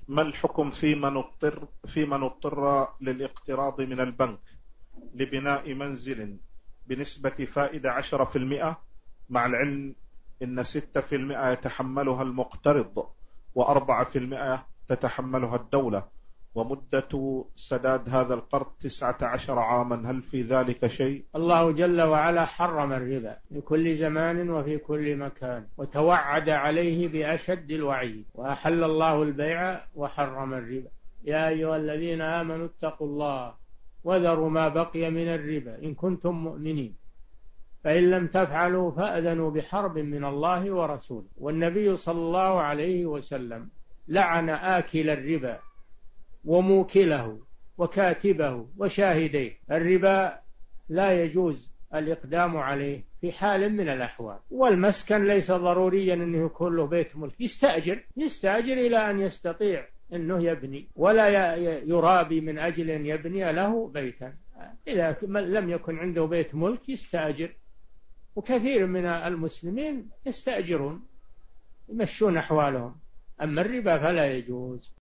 ما الحكم في من اضطر للاقتراض من البنك لبناء منزل بنسبة فائدة 10%، مع العلم إن 6% يتحملها المقترض و4% تتحملها الدولة، ومدة سداد هذا القرض 19 عاما، هل في ذلك شيء؟ الله جل وعلا حرم الربا في كل زمان وفي كل مكان، وتوعد عليه بأشد الوعيد، وأحل الله البيع وحرم الربا. يا أيها الذين آمنوا اتقوا الله وذروا ما بقي من الربا إن كنتم مؤمنين، فإن لم تفعلوا فأذنوا بحرب من الله ورسوله. والنبي صلى الله عليه وسلم لعن آكل الربا وموكله وكاتبه وشاهديه. الربا لا يجوز الإقدام عليه في حال من الأحوال. والمسكن ليس ضروريا أنه يكون له بيت ملك، يستأجر إلى أن يستطيع أنه يبني، ولا يرابي من أجل أن يبني له بيتا. إذا لم يكن عنده بيت ملك يستأجر، وكثير من المسلمين يستأجرون يمشون أحوالهم. أما الربا فلا يجوز.